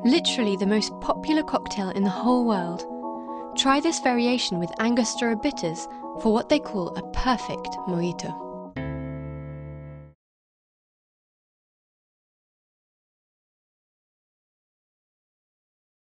Literally the most popular cocktail in the whole world. Try this variation with Angostura bitters for what they call a perfect mojito.